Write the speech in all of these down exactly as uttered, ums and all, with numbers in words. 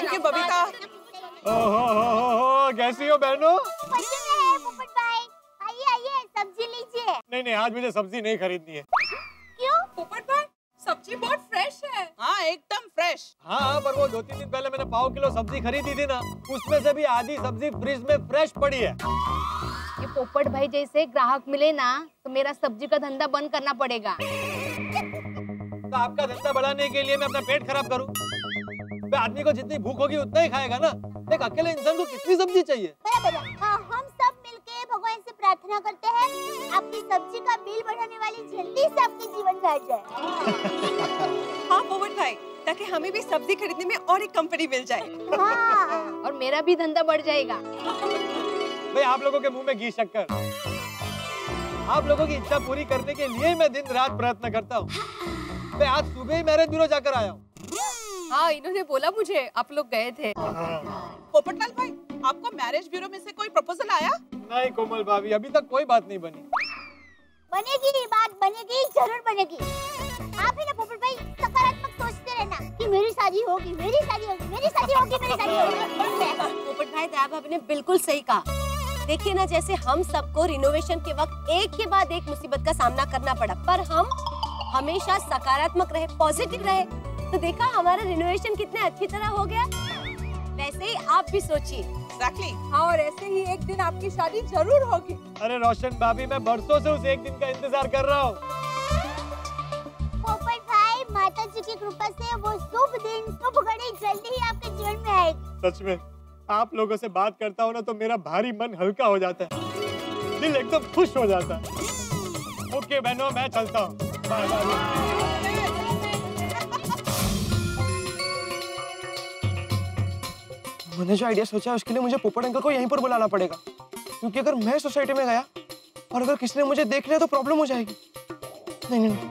Thank you Babita. ओहो हो हो, कैसी हो बहनों? मजे में है पोपट भाई। आइए आइए सब्जी लीजिए। नहीं नहीं, आज मुझे सब्जी नहीं खरीदनी है। क्यों? पोपट भाई सब्जी बहुत फ्रेश है। हाँ एकदम फ्रेश। हाँ, पर वो दो तीन दिन पहले मैंने पाव किलो सब्जी खरीदी थी ना, उसमें से भी आधी सब्जी फ्रिज में फ्रेश पड़ी है। ये पोपट भाई जैसे ग्राहक मिले ना तो मेरा सब्जी का धंधा बंद करना पड़ेगा। तो आपका धंधा बढ़ाने के लिए मैं अपना पेट खराब करूं? मैं आदमी को जितनी भूख होगी उतना ही खाएगा ना। एक अकेले इंसान को कितनी सब्जी चाहिए? बराबर। हाँ, हम सब मिलके भगवान से प्रार्थना करते हैं आपकी सब्जी का बिल बढ़ाने वाली जल्दी से आपके जीवन में आ जाए। हाँ पोपट भाई, ताकि हमें भी सब्जी खरीदने में और एक कंपनी मिल जाए। हाँ। और मेरा भी धंधा बढ़ जाएगा। भाई आप लोगों के मुंह में घी शक्कर। आप लोगों की इच्छा पूरी करने के लिए मैं दिन रात प्रयत्न करता हूँ। मैं आज सुबह ही मैरिज ब्यूरो जाकर आया हूँ। हाँ, इन्होंने बोला मुझे आप लोग गए थे। पोपटलाल भाई, आपको मैरिज ब्यूरो में से कोई प्रपोजल आया? नहीं कोमल भाभी, अभी तक कोई बात नहीं बनी। बनेगी बात, बनेगी जरूर बनेगी। आप ही ना पोपट भाई सकारात्मक सोचते रहना कि मेरी शादी होगी, मेरी शादी होगी, मेरी शादी होगी, मेरी शादी होगी। पोपट भाई दया भाभी ने बिल्कुल सही कहा। देखिए ना, जैसे हम सबको रिनोवेशन के वक्त एक के बाद एक मुसीबत का सामना करना पड़ा, पर हम हमेशा सकारात्मक रहे, पॉजिटिव रहे, तो देखा हमारा रिनोवेशन कितने अच्छी तरह हो गया। वैसे ही आप भी सोचिए। Exactly. हाँ, और ऐसे ही एक दिन आपकी शादी जरूर होगी। अरे रोशन भाभी, मैं बरसों से उस एक दिन का इंतजार कर रहा हूँ। पोपट भाई, माता जी की कृपा से वो शुभ दिन, शुभ घड़ी जल्दी ही आपके जीवन में आएगी। सच में आप लोगों से बात करता हूँ ना तो मेरा भारी मन हल्का हो जाता है, दिल एकदम खुश हो जाता है। ओके बहनों, मैं चलता हूँ। Bye bye. मैंने जो आइडिया सोचा है उसके लिए मुझे पोपट अंकल को यहीं पर बुलाना पड़ेगा, क्योंकि अगर मैं सोसाइटी में गया और अगर किसी ने मुझे देख लिया तो प्रॉब्लम हो जाएगी। नहीं नहीं,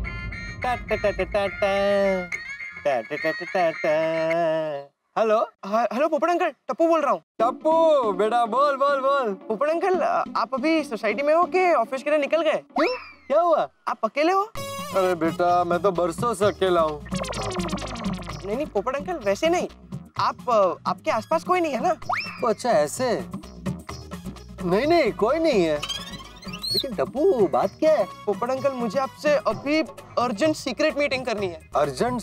hello hello Popat uncle, Tappu बोल रहा हूँ। टप्पू बेटा, बोल बोल बोल। पोपट अंकल, आप अभी सोसाइटी में हो कि ऑफिस के लिए निकल गए? क्यों, क्या हुआ? आप अकेले हो? अरे बेटा, मैं तो बरसों से अकेला हूँ। नहीं नहीं पोपट अंकल, वैसे नहीं, आप आपके आसपास कोई नहीं है ना? तो अच्छा ऐसे? नहीं नहीं, कोई नहीं है। लेकिन टप्पू, बात क्या है? पोपट अंकल, मुझे आपसे अभी अर्जेंट सीक्रेट मीटिंग करनी है। Urgent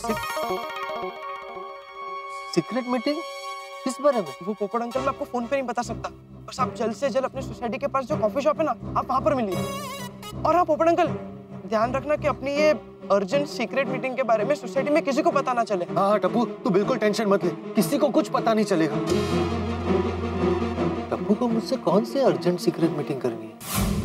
secret meeting? किस बारे में? वो पोपट अंकल मैं आपको फोन पे नहीं बता सकता, बस आप जल्द से जल्द अपने सोसाइटी के पास जो कॉफी शॉप है ना, आप वहाँ पर मिलिए। और हाँ पोपट अंकल, ध्यान रखना कि अपनी ये अर्जेंट सीक्रेट मीटिंग के बारे में सोसाइटी में किसी को पता ना चले। हाँ हाँ टप्पू, तू बिल्कुल टेंशन मत ले, किसी को कुछ पता नहीं चलेगा। टप्पू को मुझसे कौन सी अर्जेंट सीक्रेट मीटिंग करनी है?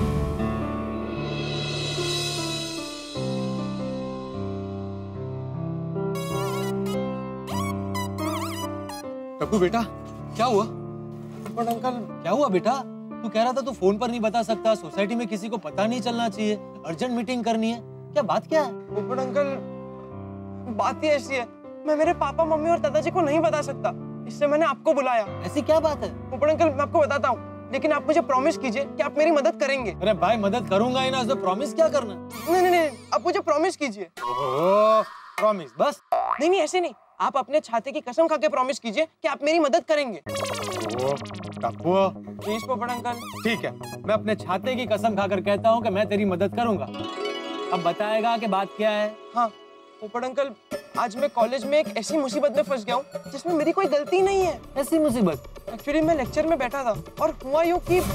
टप्पू बेटा, क्या हुआ? पोपट अंकल, क्या हुआ बेटा? तू कह रहा था तू फोन पर नहीं बता सकता, सोसाइटी में किसी को पता नहीं चलना चाहिए, अर्जेंट मीटिंग करनी है, क्या बात क्या है? पोपट अंकल, बात ही ऐसी है, मैं मेरे पापा मम्मी और दादाजी को नहीं बता सकता, इससे मैंने आपको बुलाया। ऐसी क्या बात है? पोपट अंकल, मैं आपको बताता हूँ, लेकिन आप मुझे प्रॉमिस कीजिए कि आप मेरी मदद करेंगे। अरे भाई, मदद करूंगा ही ना, तो प्रॉमिस क्या करना? नहीं नहीं नहीं, आप मुझे प्रॉमिस कीजिए। प्रॉमिस बस? नहीं नहीं, ऐसे नहीं, आप अपने छाते की कसम खा के प्रॉमिस कीजिए कि आप मेरी मदद करेंगे। Tappu, please Popat uncle. ठीक है, मैं अपने छाते की कसम खाकर कहता हूँ कि मैं तेरी मदद करूंगा। अब बताएगा कि बात क्या है? हाँ पोपट अंकल, आज मैं कॉलेज में एक ऐसी मुसीबत में फंस गया हूँ जिसमें मेरी कोई गलती नहीं है। ऐसी मुसीबत? एक्चुअली मैं लेक्चर में बैठा था और हुआ यूँ कि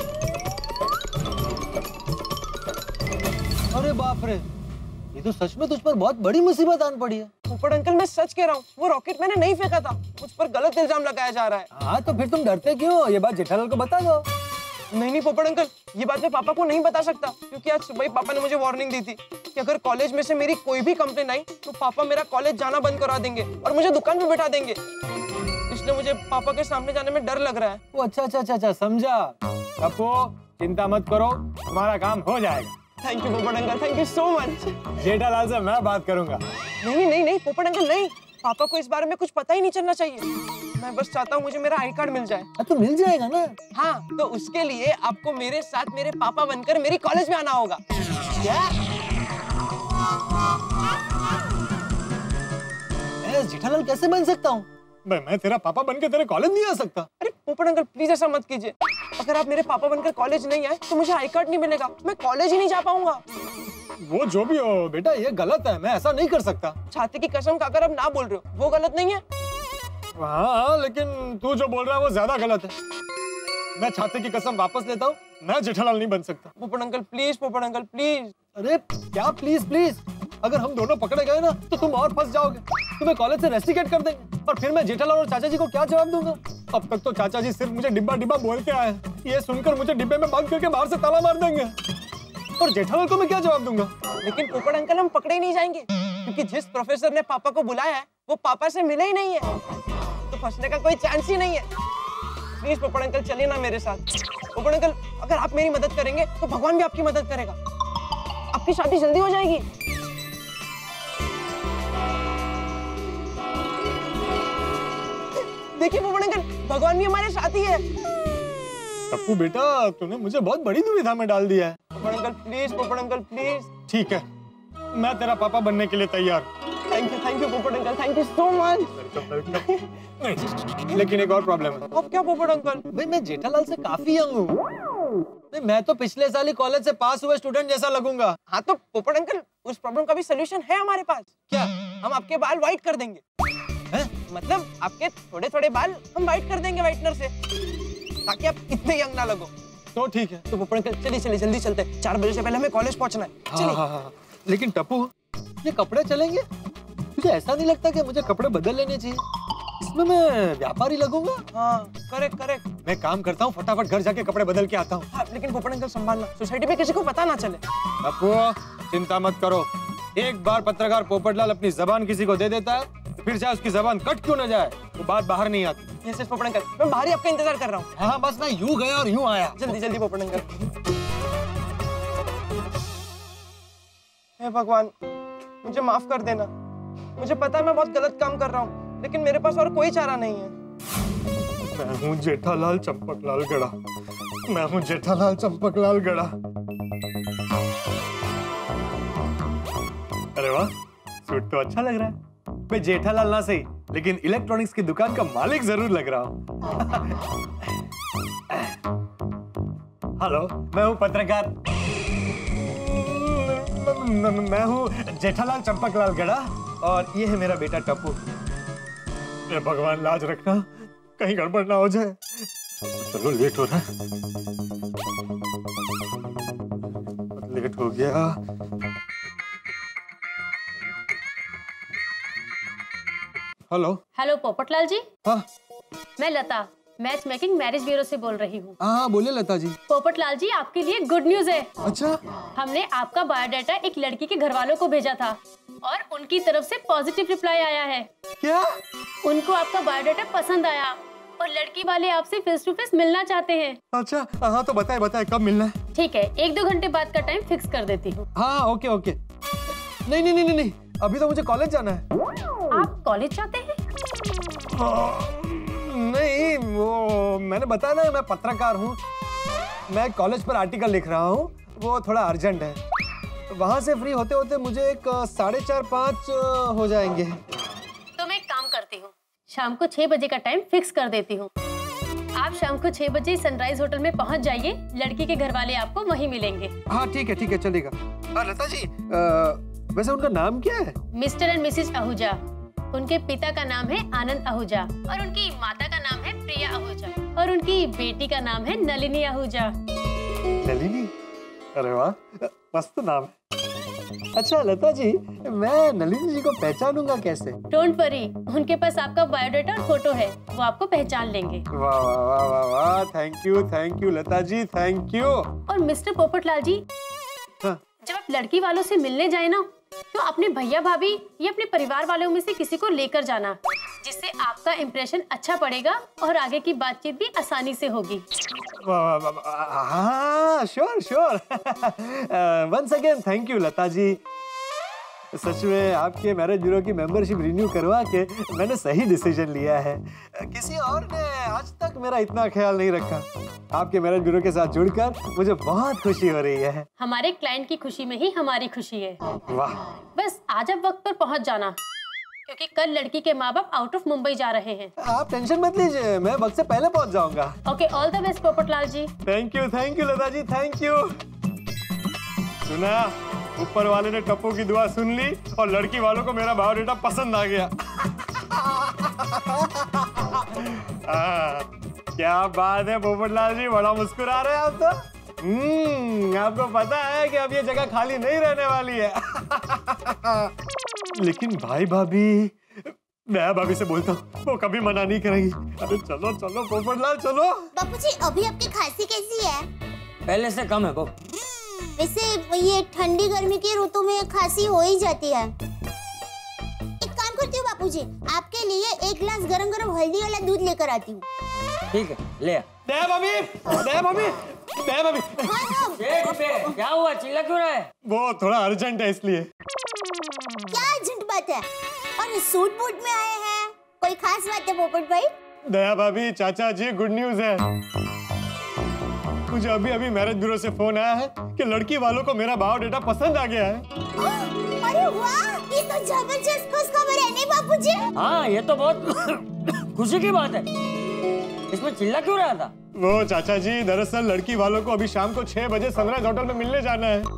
अरे बाप रे, ये तो सच में तुझ पर बहुत बड़ी मुसीबत आन पड़ी है। पोपट अंकल, मैं सच कह रहा हूँ, वो रॉकेट मैंने नहीं फेंका था, मुझ पर गलत इल्जाम लगाया जा रहा है। हाँ तो फिर तुम डरते क्यों? ये बात जेठालाल को बता दो। नहीं नहीं पोपट अंकल, ये बात मैं पापा को नहीं बता सकता, क्योंकि आज सुबह ही पापा ने मुझे वार्निंग दी थी कि अगर कॉलेज में से मेरी कोई भी कंप्लेन आई तो पापा मेरा कॉलेज जाना बंद करा देंगे और मुझे दुकान पे बैठा देंगे। इसलिए मुझे पापा के सामने जाने में डर लग रहा है। ओ अच्छा अच्छा अच्छा, समझा। टप्पू, चिंता मत करो, तुम्हारा काम हो जाएगा। Thank you Popat uncle, thank you so much. Jethalal से मैं बात करूंगा। नहीं नहीं नहीं पोपट अंकल, नहीं, पापा को इस बारे में कुछ पता ही नहीं चलना चाहिए। मैं बस चाहता हूँ मुझे मेरा आई कार्ड मिल जाए। तो मिल जाएगा ना? हाँ, तो उसके लिए आपको मेरे साथ मेरे पापा बनकर मेरी कॉलेज में आना होगा। क्या? जेठालाल कैसे बन सकता हूँ? मैं मैं तेरा पापा बनकर तेरे कॉलेज नहीं आ सकता। अरे पोपट अंकल प्लीज ऐसा मत कीजिए। अगर आप मेरे पापा बनकर कॉलेज नहीं आए तो मुझे आई कार्ड नहीं मिलेगा, मैं कॉलेज ही नहीं जा पाऊंगा। वो जो भी हो बेटा, ये गलत है, मैं ऐसा नहीं कर सकता। छाती की कसम खाकर अब ना बोल रहे हो, वो गलत नहीं है? हाँ, लेकिन तू जो बोल रहा है वो ज्यादा गलत है। मैं छाती की कसम वापस लेता हूँ, मैं जेठालाल नहीं बन सकता। Popat uncle please, Popat uncle please. अरे क्या प्लीज प्लीज? अगर हम दोनों पकड़े गए ना तो तुम और फंस जाओगे, तुम्हें कॉलेज से रेस्टिकेट कर देंगे और फिर मैं जेठालाल और चाचा जी को क्या जवाब दूंगा? अब तक तो चाचा जी सिर्फ मुझे डिब्बा डिब्बा बोल के आए, ये सुनकर मुझे डिब्बे में बंद करके बाहर से ताला मार देंगे और जेठालाल को मैं क्या जवाब दूंगा? लेकिन पोपट अंकल हम पकड़े ही नहीं जाएंगे क्योंकि जिस प्रोफेसर ने पापा को बुलाया है वो पापा से मिले ही नहीं है, तो फंसने का कोई चांस ही नहीं है। प्लीज पोपट अंकल चलिए ना मेरे साथ। पोपट अंकल अगर आप मेरी मदद करेंगे तो भगवान भी आपकी मदद करेगा, आपकी शादी जल्दी हो जाएगी। देखिए पोपट अंकल, भगवान भी हमारे साथ ही है। टप्पू बेटा, तूने मुझे बहुत बड़ी दुविधा में डाल दिया है। Popat uncle please, Popat uncle please. ठीक है, मैं तेरा पापा बनने के लिए तैयार। Thank you, thank you Popat uncle, thank you so much. लेकिन एक और प्रॉब्लम है। अब क्या पोपट अंकल? भाई मैं जेठालाल से काफी यंग हूँ, मैं तो पिछले साल ही कॉलेज से पास हुए स्टूडेंट जैसा लगूंगा। हाँ तो पोपट अंकल उस प्रॉब्लम का भी सोल्यूशन है हमारे पास। क्या? हम आपके बाल व्हाइट कर देंगे। है? मतलब आपके थोड़े थोड़े बाल हम व्हाइट कर देंगे व्हाइटनर से, ताकि आप इतने यंग ना लगो। तो ठीक है। तो पोपट अंकल चलिए चलिए जल्दी चलते हैं, चार बजे से पहले हमें कॉलेज पहुंचना है। चलिए। हाँ, हाँ, हाँ। लेकिन टप्पू, ये कपड़े चलेंगे? तुझे ऐसा नहीं लगता कि मुझे कपड़े बदल लेने चाहिए? इसमें मैं व्यापारी लगूंगा। हाँ करेक्ट करेक्ट। मैं काम करता हूँ, फटाफट घर जाके कपड़े बदल के आता हूँ। हाँ, लेकिन पोपट अंकल संभालना, सोसाइटी में किसी को पता ना चले। टप्पू चिंता मत करो, एक बार पत्रकार पोपटलाल अपनी जबान किसी को दे देता है, फिर चाहे उसकी जबान कट क्यों न जाए, वो बात बाहर नहीं आती। यस पोपट अंकल, मैं बाहर ही आपका इंतजार कर रहा हूँ। हाँ बस मैं यूं गया और यूं आया। जल्दी जल्दी पोपट अंकल। हे भगवान, मुझे माफ कर देना। मुझे पता है मैं बहुत गलत काम कर रहा हूँ, लेकिन मेरे पास और कोई चारा नहीं है। मैं हूँ जेठालाल चंपकलाल गड़ा, मैं हूँ जेठालाल चंपकलाल गड़ा। अरे वाह, सूट तो अच्छा लग रहा है। मैं जेठालाल ना सही, लेकिन इलेक्ट्रॉनिक्स की दुकान का मालिक जरूर लग रहा हूँ। हेलो, मैं हूँ पत्रकार, मैं हूँ जेठालाल चंपकलाल गड़ा और ये है मेरा बेटा टप्पू। ये भगवान लाज रखना, कहीं गड़बड़ ना हो जाए। चलो लेट हो रहा है, लेट हो गया। Hello hello Popatlal ji. हाँ मैं Lata, match making marriage bureau से बोल रही हूँ। हाँ बोलिए लता जी। पोपटलाल जी, आपके लिए गुड न्यूज है। अच्छा, हमने आपका बायोडाटा एक लड़की के घर वालों को भेजा था और उनकी तरफ से पॉजिटिव रिप्लाई आया है। क्या? उनको आपका बायोडाटा पसंद आया और लड़की वाले आपसे फेस टू फेस मिलना चाहते हैं। अच्छा हाँ तो बताए बताए कब मिलना है? ठीक है, एक दो घंटे बाद का टाइम फिक्स कर देती हूँ। हाँ ओके ओके। नहीं नहीं नहीं नहीं, अभी तो मुझे कॉलेज जाना है। आप कॉलेज जाते हैं? नहीं, वो मैंने बताया ना, मैं पत्रकार हूँ, मैं कॉलेज पर आर्टिकल लिख रहा हूँ, वो थोड़ा अर्जेंट है। वहाँ से फ्री होते होते मुझे एक साढ़े चार पाँच हो जाएंगे। तो मैं एक काम करती हूँ, शाम को छह बजे का टाइम फिक्स कर देती हूँ। आप शाम को छह बजे सनराइज होटल में पहुँच जाइए, लड़की के घर वाले आपको वहीं मिलेंगे। हाँ ठीक है ठीक है चलेगा। हाँ लता जी, आ, वैसे उनका नाम क्या है? Mr and Mrs Ahuja. उनके पिता का नाम है आनंद आहूजा और उनकी माता का नाम है प्रिया आहूजा और उनकी बेटी का नाम है नलिनी आहूजा। नलिनी? अरे वाह, मस्त नाम है। अच्छा लता जी, मैं नलिनी जी को पहचानूंगा कैसे? डोंट वरी, उनके पास आपका बायोडाटा और फोटो है, वो आपको पहचान लेंगे। वाह वाह वाह वाह, thank you thank you Lata ji, thank you. और मिस्टर पोपटलाल जी, हाँ। जब आप लड़की वालों से मिलने जाए ना, तो अपने भैया भाभी या अपने परिवार वालों में से किसी को लेकर जाना, जिससे आपका इम्प्रेशन अच्छा पड़ेगा और आगे की बातचीत भी आसानी से होगी। हाँ sure sure. Once again thank you Lata ji. सच में आपके मैरिज ब्यूरो की मेंबरशिप रिन्यू करवा के मैंने सही डिसीजन लिया है। किसी और ने आज तक मेरा इतना ख्याल नहीं रखा। आपके मैरिज ब्यूरो के साथ जुड़कर मुझे बहुत खुशी हो रही है। हमारे क्लाइंट की खुशी में ही हमारी खुशी है। वाह। बस आज आप वक्त पर पहुंच जाना, क्योंकि कल लड़की के माँ बाप आउट ऑफ मुंबई जा रहे हैं। आप टेंशन मत लीजिए, मैं वक्त से पहले पहुंच जाऊंगा। Okay, all the best Popatlal ji. Thank you thank you Lata ji, thank you. सुना, ऊपर वाले ने टप्पू की दुआ सुन ली और लड़की वालों को मेरा बायोडेटा पसंद आ गया। आ, क्या बात है पोपटलाल जी, बड़ा मुस्कुरा रहे हैं आप तो। हम्म, आपको पता है कि अब ये जगह खाली नहीं रहने वाली है। लेकिन भाई भाभी, मैं भाभी से बोलता हूँ, वो कभी मना नहीं करेंगी। अरे चलो चलो पोपटलाल चलो। बापूजी अभी आपकी खांसी कैसी है? पहले से कम है वो। वैसे ये ठंडी गर्मी की ऋतु में खांसी हो ही जाती है। एक काम करती हूँ बापूजी, आपके लिए एक गिलास गरम गरम हल्दी वाला दूध लेकर आती हूँ। ठीक है, ले आ। दया भाभी, दया भाभी, दया भाभी। शेठ पे क्या हुआ, चिल्ला क्यों रहा है? वो थोड़ा अर्जेंट है इसलिए। क्या अर्जेंट बात है? और सूट बूट में आए हैं, कोई खास बात है पोपट भाई? दया भाभी, चाचा जी, गुड न्यूज है। मुझे अभी अभी मैरिज ब्यूरो से फोन आया है कि लड़की वालों को मेरा बायोडेटा पसंद आ गया है। अरे वाह, ये तो जबरदस्त खुशखबर है नहीं बापूजी? हाँ, ये तो बहुत खुशी की बात है। इसमें चिल्ला क्यों रहा था? वो चाचा जी, दरअसल लड़की वालों को अभी शाम को छह बजे सनराइज होटल में मिलने जाना है।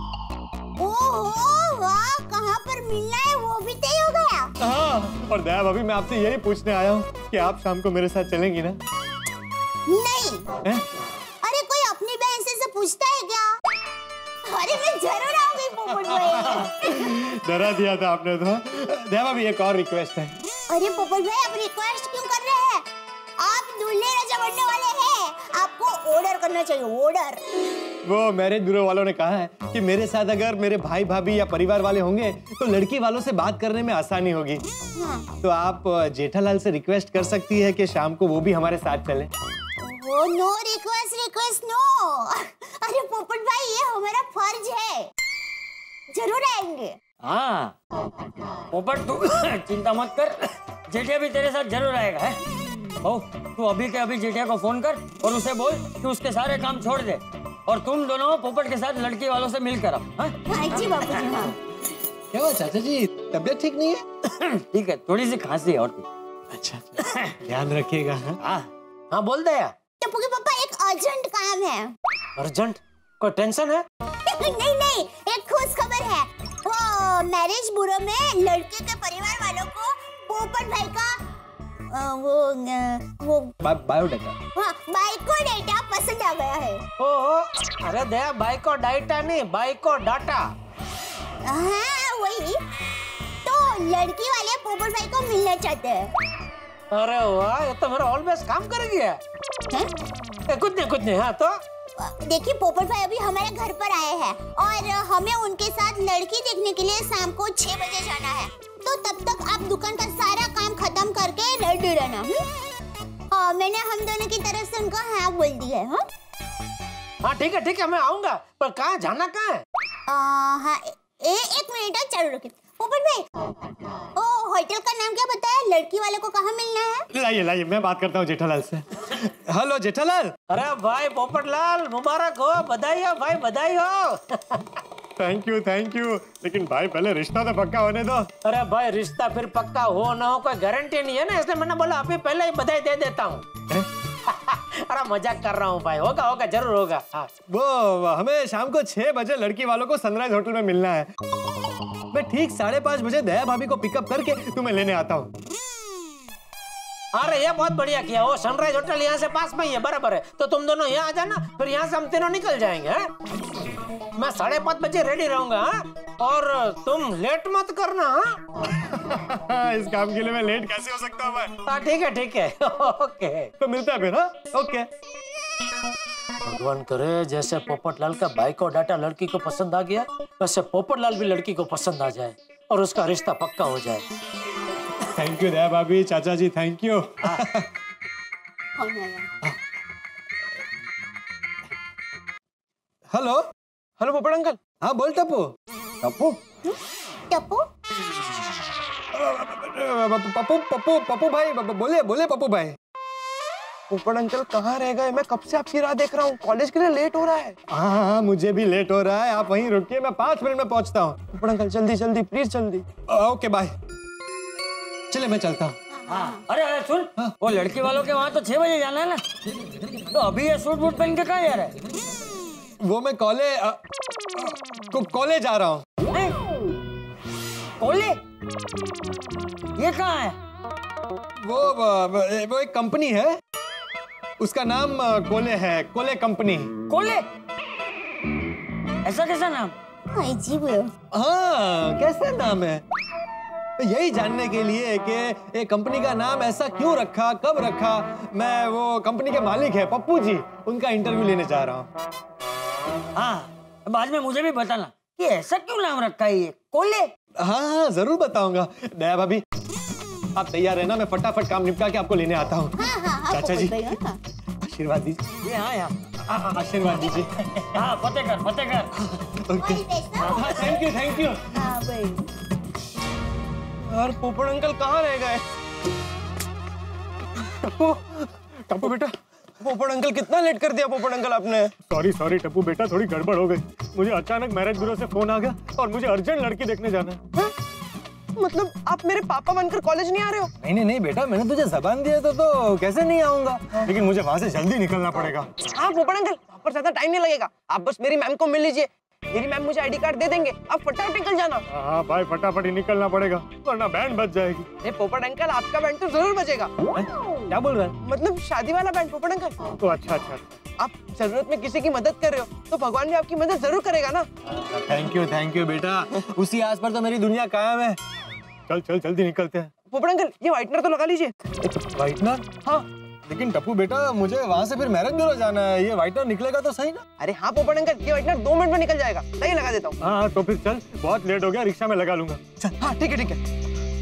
ओहो वाह, कहाँ पर मिलना है वो भी तय हो गया? हाँ, और दया भाभी मैं आपसे यही पूछने आया हूँ कि आप शाम को मेरे साथ चलेंगी ना? नहीं। है? अरे कोई अपनी बहन से, से पूछता है क्या? अरे मैं जरूर आऊंगी पोपट भाई। डरा दिया था आपने तो। दया भाभी एक और रिक्वेस्ट है। अरे पोपट भाई आप रिक्वेस्ट क्यों कर रहे हैं? आप दूल्हे राजा बनने वाले हैं, आपको ऑर्डर करना चाहिए, ऑर्डर। वो मैरिज ब्यूरो वालों ने कहा है कि मेरे साथ अगर मेरे भाई भाभी या परिवार वाले होंगे तो लड़की वालों से बात करने में आसानी होगी। हाँ। तो आप जेठालाल से रिक्वेस्ट कर सकती है कि शाम को वो भी हमारे साथ चले। वो नो रिक्वेस्ट, रिक्वेस्ट नो। अरे पोपट भाई ये हमारा फर्ज है, जरूर आएंगे। हाँ, पोपट तू चिंता मत कर, जेठिया भी तेरे साथ जरूर आएगा है। ओ, तू अभी के अभी जेठिया को फोन कर और उसे बोल कि उसके सारे काम छोड़ दे और तुम दोनों पोपट के साथ लड़की वालों से मिलकर आओ। हाँ जी बापूजी। हाँ। क्या हुआ चाचा जी, तबीयत ठीक नहीं है? ठीक है, थोड़ी सी खांसी है और अच्छा, ध्यान रखिएगा। हाँ हाँ बोल दे यार। टप्पू के पापा एक अर्जेंट काम है। अर्जेंट? कोई टेंशन है? नहीं नहीं, एक खुश खबर है। वो मैरिज ब्यूरो में लड़के के परिवार वालों को पोपट भाई का आ, वो आ, वो बा, बायोडेटा। हाँ, बाइको डेटा पसंद आ गया है। ओहो, अरे दया, बाइको डाटा नहीं, बाइको डाटा। हाँ वही तो, लड़की वाले पोपट भाई को मिलना चाहते हैं। अरे वाह, ये तो मेरा ऑलवेज काम करेगी है? कुछ नहीं कुछ नहीं। हाँ तो देखिए पोपट भाई अभी हमारे घर पर आए हैं और हमें उनके साथ लड़की देखने के लिए शाम को छह बजे जाना है, तो तब तक आप दुकान का सारा काम खत्म करके रेडी रहना। हाँ, मैंने हम दोनों की तरफ से उनको हाँ बोल दिया है। हाँ हाँ ठीक है ठीक है, मैं आऊंगा, पर कहाँ जाना कहाँ है? आ, हाँ ए, एक मिनट चालू रखिए। पोपट भाई, ओ होटल का नाम क्या बताया? लड़की वाले को कहाँ मिलना है? लाइए लाइए, मैं बात करता हूँ जेठालाल से। हेलो जेठालाल। अरे भाई पोपटलाल, मुबारक हो, बधाई हो भाई, बधाई हो। थैंक यू थैंक यू, लेकिन भाई पहले रिश्ता तो पक्का होने दो। अरे भाई रिश्ता फिर पक्का हो ना हो कोई गारंटी नहीं है ना, इसलिए मैंने बोला अभी पहले ही बधाई दे देता हूँ। अरे मजाक कर रहा हूँ भाई, होगा होगा जरूर होगा। हाँ। वो हमें शाम को छह बजे लड़की वालों को सनराइज होटल में मिलना है। मैं ठीक साढ़े पाँच बजे दया भाभी को पिकअप करके तुम्हें लेने आता हूँ। अरे ये बहुत बढ़िया किया, वो सनराइज होटल यहाँ से पास में ही है, बराबर है, तो तुम दोनों यहाँ आ जाना, फिर यहाँ से हम तीनों निकल जाएंगे। है? मैं साढ़े पाँच बजे रेडी रहूंगा। हाँ? और तुम लेट मत करना। हाँ? इस काम के लिए मैं लेट कैसे हो सकता हूँ मैं? हाँ ठीक है ठीक है, ओके। तो मिलता है फिर। हाँ ओके। भगवान करे जैसे पोपटलाल का बाइक और डाटा लड़की को पसंद आ गया, वैसे पोपटलाल भी लड़की को पसंद आ जाए और उसका रिश्ता पक्का हो जाए। थैंक यू दया भाभी, चाचा जी thank you. Hello hello Popat uncle. हाँ बोल टप्पू। टप्पू टप्पू पप्पू पप्पू पप्पू भाई, बोले बोले पप्पू भाई। पोपट अंकल कहाँ रह गए? मैं कब से आपकी राह देख रहा हूँ, कॉलेज के लिए लेट हो रहा है। हाँ हाँ मुझे भी लेट हो रहा है, आप वहीं रुकिए, मैं पाँच मिनट में पहुँचता हूँ। पोपट अंकल जल्दी जल्दी प्लीज जल्दी। Okay bye. चले मैं चलता हूँ। हाँ अरे अरे सुन, वो लड़की वालों के वहाँ तो छह बजे जाना है ना, तो अभी ये सूट बूट पहन के कहाँ जा रहा है? वो मैं कॉलेज को कॉलेज जा रहा हूँ। कॉलेज? ये कहाँ है? वो वो एक कंपनी है, उसका नाम कोले है, कोले कंपनी। कोले? ऐसा कैसा नाम? अजीब है। हाँ कैसा नाम है? यही जानने के लिए कि ये कंपनी का नाम ऐसा क्यों रखा, कब रखा, मैं वो कंपनी के मालिक है पप्पू जी, उनका इंटरव्यू लेने जा रहा हूँ। हाँ बाद में मुझे भी बताना कि ऐसा क्यों नाम रखा है ये कोले। हाँ हाँ जरूर बताऊंगा। दया भाभी आप तैयार है ना, मैं फटाफट काम निपटा के आपको लेने आता हूँ। हाँ, हाँ, हाँ, चाचा जी हाँ। आशीर्वाद दीजिए। ये हाँ यहाँ आशीर्वाद दीजिए। हाँ फतेह कर फतेह कर। Okay thank you thank you. हाँ भाई। यार पोपट अंकल कहाँ रह गए? टप्पू टप्पू बेटा। पोपट अंकल कितना लेट कर दिया पोपट अंकल आपने। सॉरी सॉरी टप्पू बेटा, थोड़ी गड़बड़ हो गई। मुझे अचानक मैरिज ब्यूरो से फोन आ गया और मुझे अर्जेंट लड़की देखने जाना है। मतलब आप मेरे पापा बनकर कॉलेज नहीं आ रहे हो? नहीं नहीं नहीं बेटा, मैंने तुझे जबान दिया तो, तो कैसे नहीं आऊंगा, लेकिन मुझे वहाँ से जल्दी निकलना पड़ेगा। हाँ पोपट अंकल, आप पर ज्यादा टाइम नहीं लगेगा, आप बस मेरी मैम को मिल लीजिए, मेरी मैम मुझे आईडी कार्ड दे देंगे, आप फटाफट निकल जाना। हाँ भाई फटाफट ही निकलना पड़ेगा वरना बैंड बज जाएगी। अरे पोपट अंकल आपका बैंड तो जरूर बजेगा। क्या बोल रहा है? मतलब शादी वाला बैंड पोपट अंकल। तो अच्छा अच्छा आप जरूरत में किसी की मदद कर रहे हो तो भगवान भी आपकी मदद जरूर करेगा ना। थैंक यू थैंक यू बेटा, उसी आस पर तो मेरी दुनिया कायम है। चल चल जल्दी निकलते हैं। पोपट अंकल ये व्हाइटनर तो लगा लीजिए। व्हाइटनर? हाँ लेकिन टप्पू बेटा मुझे वहाँ से फिर मैरिज ब्यूरो जाना है, ये व्हाइटनर निकलेगा तो सही ना? अरे हाँ पोपट अंकल ये व्हाइटनर दो मिनट में निकल जाएगा, सही लगा देता हूँ। हाँ तो फिर चल, बहुत लेट हो गया, रिक्शा में लगा लूंगा। चल हाँ ठीक है ठीक है।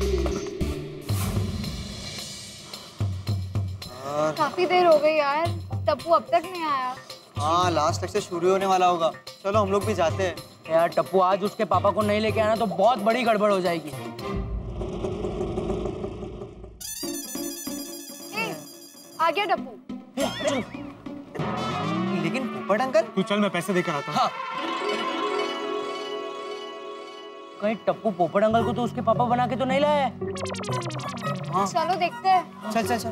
काफी देर हो गई यार, टप्पू अब तक नहीं आया। हाँ लास्ट लेक्चर शुरू होने वाला होगा, चलो हम लोग भी जाते हैं। यार टप्पू आज उसके पापा को नहीं लेके आना तो बहुत बड़ी गड़बड़ हो जाएगी। ए, आ गया टप्पू। लेकिन पोपट अंकल। तू चल मैं पैसे देकर आता हूँ। हाँ। कहीं टप्पू पोपट अंकल को तो उसके पापा बना के तो नहीं लाया है? हाँ। चलो देखते हैं। चल चल चल।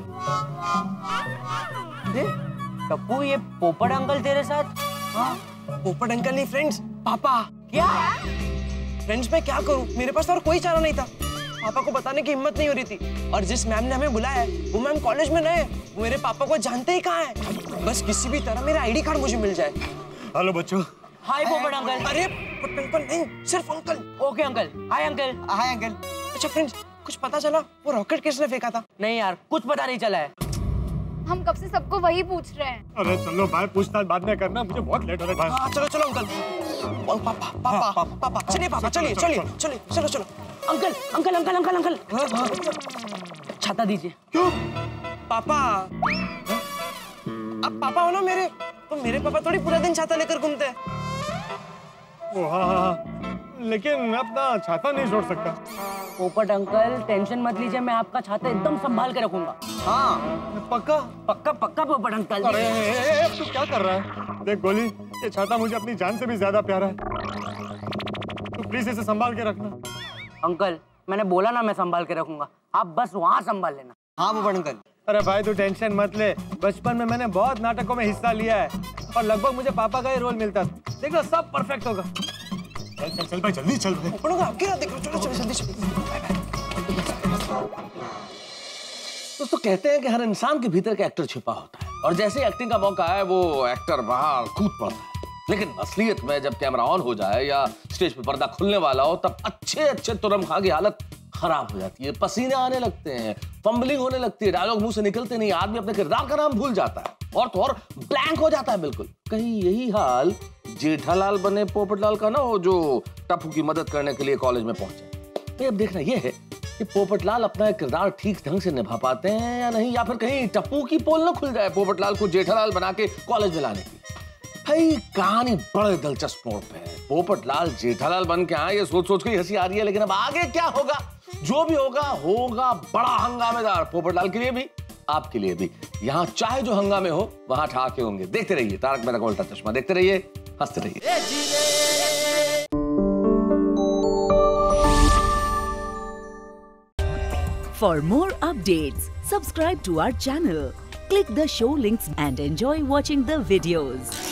टप्पू ये पोपट अंकल तेरे साथ? हाँ पोपट अंकल नहीं फ्रेंड्स, पापा। क्या? फ्रेंड्स में क्या करूं, मेरे पास और कोई चारा नहीं था, पापा को बताने की हिम्मत नहीं हो रही थी। और जिस मैम ने हमें बुलाया है वो मैम कॉलेज में नए, वो मेरे पापा को जानते ही कहाँ है। बस किसी भी तरह मेरा आईडी कार्ड मुझे मिल जाए। हेलो बच्चों। हाय पोपट अंकल। अरे पोपट अंकल नहीं, सिर्फ uncle. Okay uncle. Hi uncle. Hi uncle. अच्छा फ्रेंड्स कुछ पता चला वो रॉकेट किसने फेंका था? नहीं यार कुछ पता नहीं चला है। हम कब से सबको वही पूछ रहे हैं। अरे चलो भाई, पूछताछ बाद में करना, मुझे बहुत लेट हो रहा है भाई। हाँ चलो चलो अंकल। पापा पापा पापा चलिए पापा चलिए चलिए चलिए चलो चलो। Uncle uncle uncle uncle uncle छाता दीजिए। क्यों? पापा आप पापा हो ना मेरे, तो मेरे पापा थोड़ी पूरा दिन छाता लेकर घूमते हैं। ओ हाँ हाँ, लेकिन मैं अपना छाता नहीं छोड़ सकता। पोपट अंकल टेंशन मत लीजिए, मैं आपका छाता एकदम संभाल के रखूंगा। हाँ पक्का? पक्का पक्का पोपट अंकल। अरे ए, ए, ए, तू क्या कर रहा है? देख गोली, ये छाता मुझे अपनी जान से भी ज्यादा प्यारा है, तू प्लीज इसे संभाल के रखना। अंकल मैंने बोला ना मैं संभाल के रखूंगा, आप बस वहाँ संभाल लेना। हाँ पोपट अंकल। अरे भाई तू टेंशन मत ले, बचपन में मैंने बहुत नाटकों में हिस्सा लिया है और लगभग मुझे पापा का ही रोल मिलता था। देख लो सब परफेक्ट होगा। चल चल चल भाई जल्दी चल भाई। पोपट अंकल आपके रात देख लो, चलो चलो जल्दी चलो। दोस्तों कहते हैं कि हर इंसान के भीतर का एक्टर छिपा होता है और जैसे एक्टिंग का मौका आए वो एक्टर बाहर कूद पड़ता है, लेकिन असलियत में जब कैमरा ऑन हो जाए या स्टेज पे पर्दा खुलने वाला हो तब अच्छे अच्छे तुरम खां की हालत खराब हो जाती है, पसीने आने लगते हैं, फंबलिंग होने लगती है, डायलॉग मुंह से निकलते नहीं, आदमी अपने किरदार का नाम भूल जाता है और तो और ब्लैंक हो जाता है बिल्कुल। कहीं यही हाल जेठालाल बने पोपटलाल का ना हो, जो टप्पू की मदद करने के लिए कॉलेज में पहुंचे। तो अब देखना यह है कि पोपटलाल अपना किरदार ठीक ढंग से निभा पाते हैं या नहीं, या फिर कहीं टप्पू की पोल ना खुल जाए पोपटलाल को जेठालाल बना के कॉलेज में लाने की। भाई कहानी बड़े दिलचस्प मोड़ पे है, पोपटलाल जेठालाल बन के आए ये सोच सोच के हंसी आ रही है, लेकिन अब आगे क्या होगा? जो भी होगा होगा बड़ा हंगामेदार, पोपटलाल के लिए भी आपके लिए भी। यहाँ चाहे जो हंगामे हो वहां ठहाके होंगे। देखते रहिए तारक मेहता का उल्टा चश्मा, देखते रहिए, हंसते रहिए। For more updates, subscribe to our channel, click the show links and enjoy watching the videos.